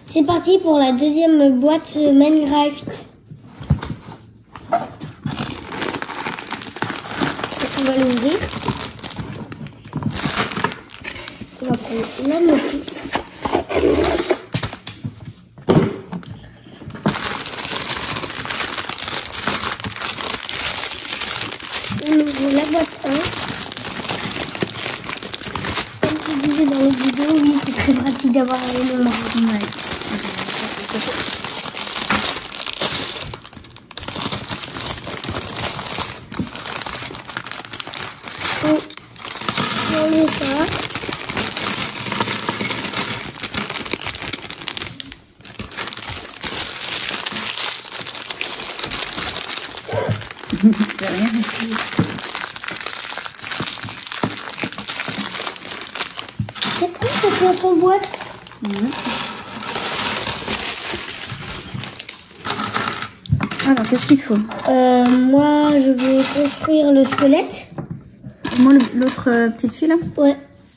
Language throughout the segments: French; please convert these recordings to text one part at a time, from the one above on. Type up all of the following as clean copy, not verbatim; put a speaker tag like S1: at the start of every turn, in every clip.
S1: C'est parti pour la deuxième boîte Minecraft. On va l'ouvrir. On va prendre la notice. On ouvre la boîte 1. Comme je disais dans la vidéo, oui, c'est très pratique d'avoir un nom marqué. On enlève ça.
S2: C'est rien.
S1: C'est quoi cette boîte en boîte?
S2: Alors, qu'est-ce qu'il faut?
S1: Moi, je vais construire le squelette.
S2: Moi, l'autre petite fille là?
S1: Ouais.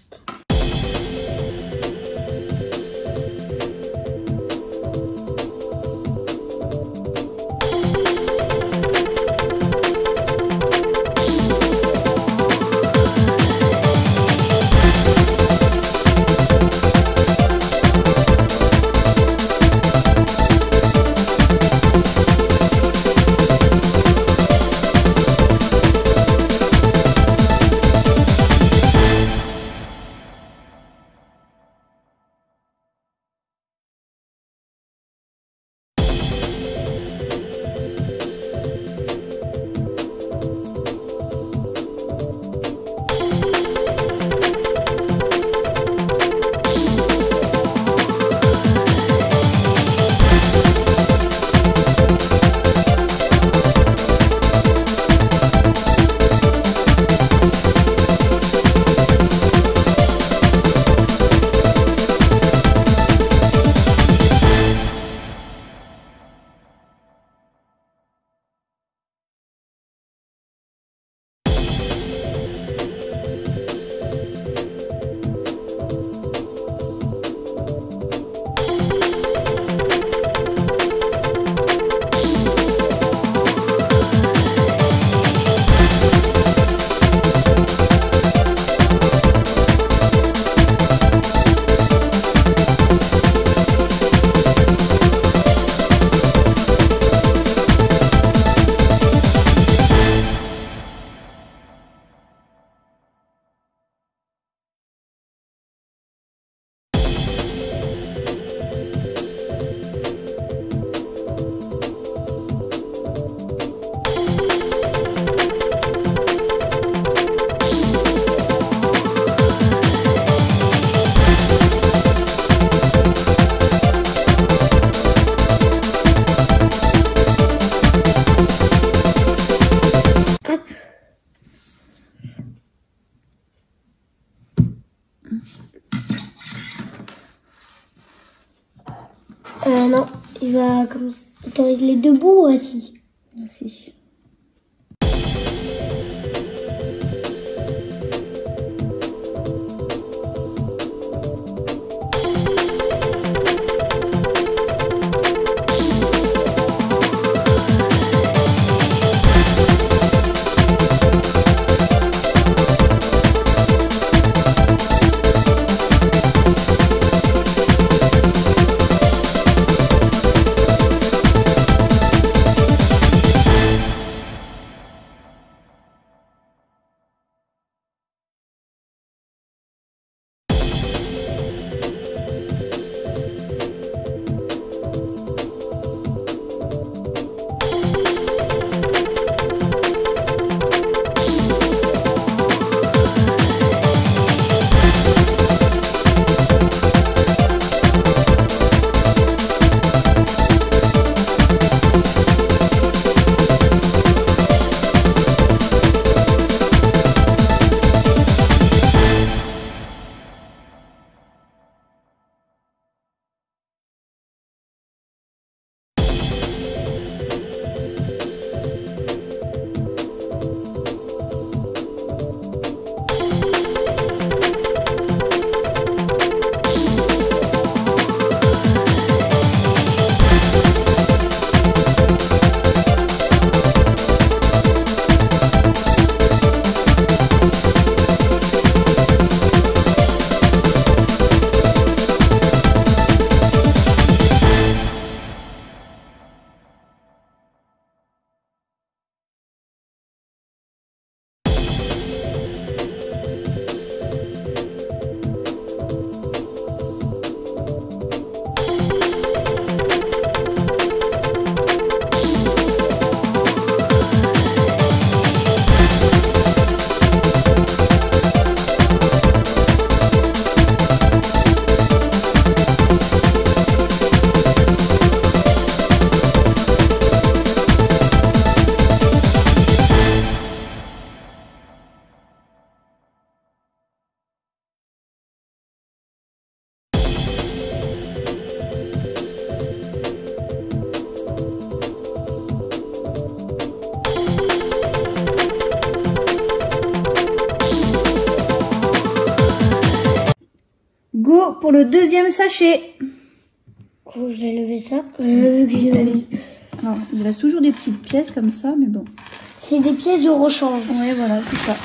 S1: Non, il va comme ça. Attends, il est debout ou assis?
S2: Assis. pour le deuxième sachet.
S1: Quand je vais lever ça. Allez.
S2: Alors, il reste toujours des petites pièces comme ça, mais bon.
S1: C'est des pièces de rechange.
S2: Ouais, voilà, c'est ça.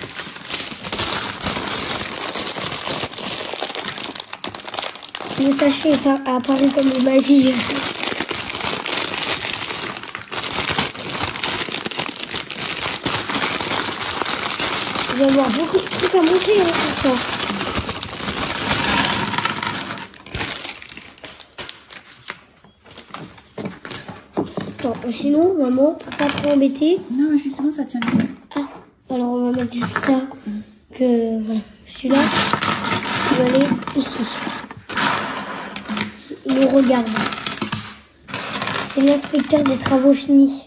S1: Le sachet est apparu comme une magie. Il va y avoir beaucoup de trucs à monter pour ça. Attends, sinon, maman, pour pas trop embêter.
S2: Non, justement, ça tient bien.
S1: Ah, alors on va mettre juste ça. Que voilà. Celui-là, il va aller ici. Il nous regarde. C'est l'inspecteur des travaux finis.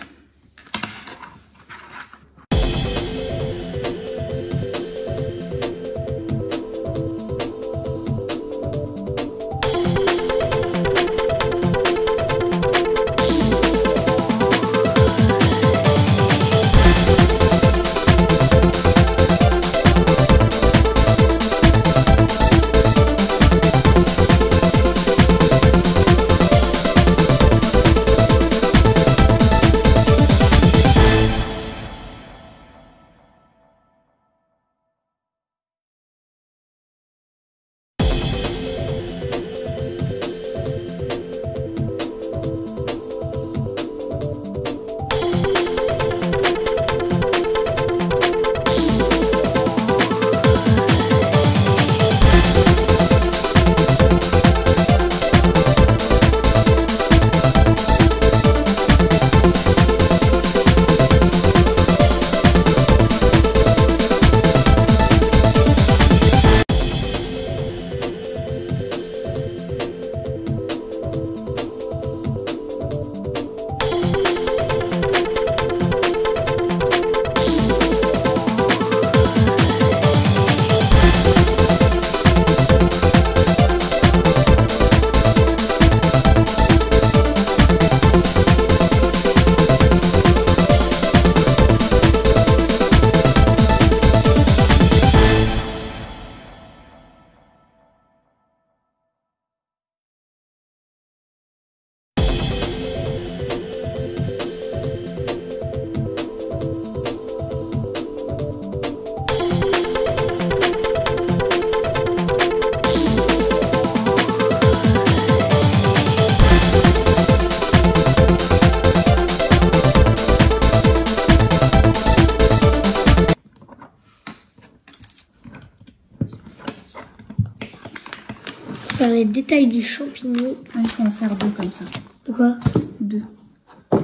S1: Faire les détails du champignon.
S2: Ah, il faut en faire deux comme ça.
S1: De quoi?
S2: Deux. On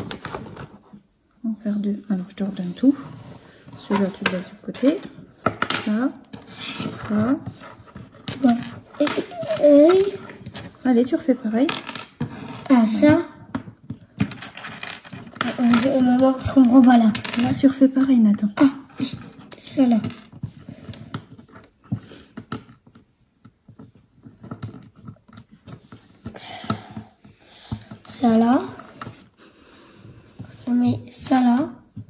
S2: va en faire deux. Alors, je te redonne tout. Celui-là, tu le laisses de côté. Ça. Ça.
S1: Ouais.
S2: Allez, tu refais pareil.
S1: Ah, ça. Maman, je comprends pas là.
S2: Là, tu refais pareil, Nathan.
S1: Ah, ça là. Ça là. Je mets ça là.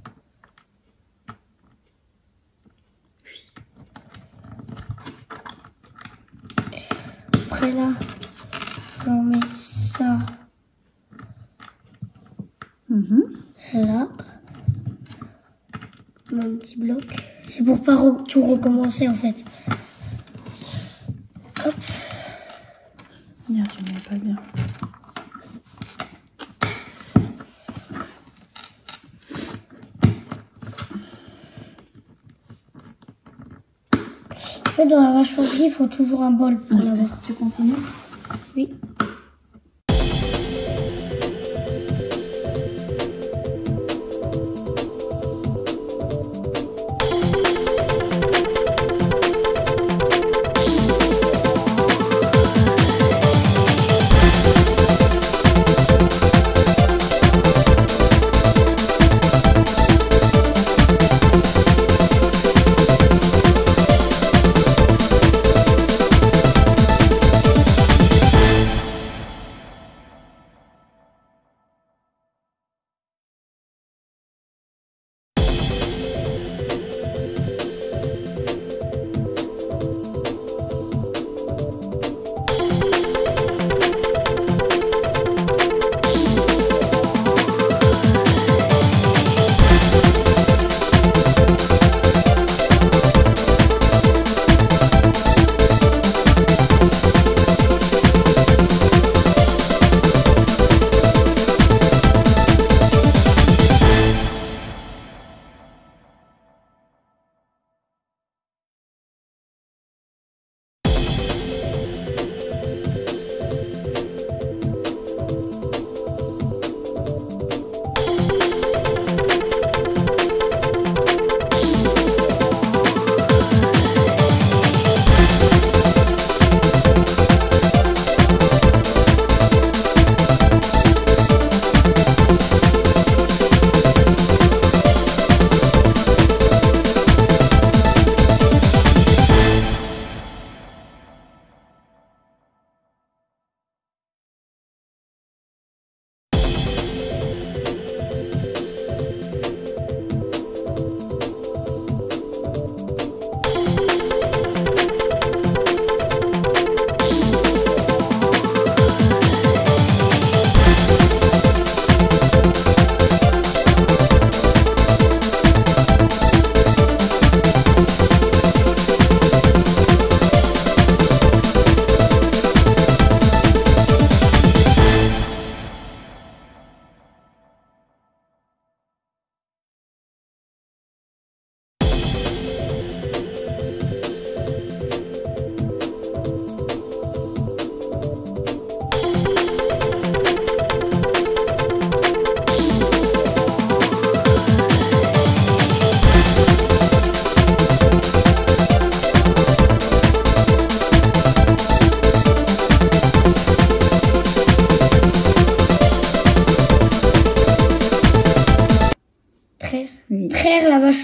S1: Après là, je mets ça. Là. Mon petit bloc. C'est pour pas tout recommencer en fait. Hop.
S2: Bien, tu ne mets pas bien.
S1: En fait, dans la vache au riz, il faut toujours un bol pour l'avoir.
S2: Tu continues?
S1: Oui.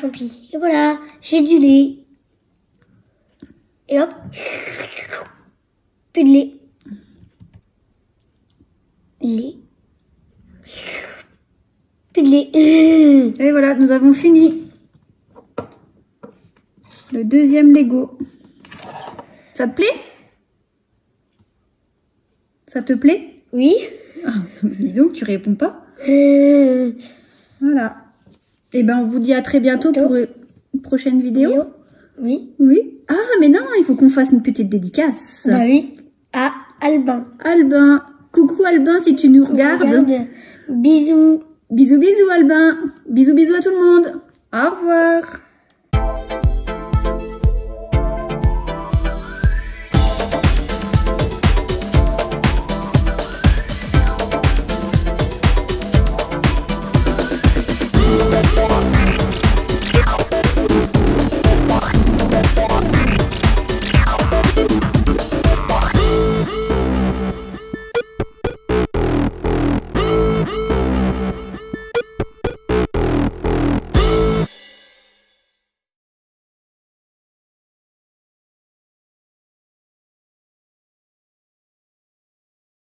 S1: champi. Et voilà, j'ai du lait. Et hop. Plus de lait. Lait. Plus de lait.
S2: Et voilà, nous avons fini. Le deuxième Lego. Ça te plaît? Ça te plaît?
S1: Oui.
S2: Ah, dis donc, tu réponds pas. Voilà. Et ben, on vous dit à très bientôt pour une prochaine vidéo.
S1: Oui.
S2: Oui. Ah, mais non, il faut qu'on fasse une petite dédicace.
S1: Bah oui. À Albin.
S2: Albin. Coucou Albin, si tu nous regardes.
S1: Bisous.
S2: Bisous, bisous Albin. Bisous, bisous à tout le monde. Au revoir.